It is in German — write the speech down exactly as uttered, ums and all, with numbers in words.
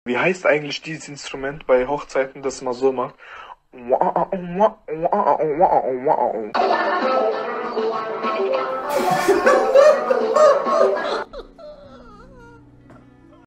Wie heißt eigentlich dieses Instrument bei Hochzeiten, das man so macht?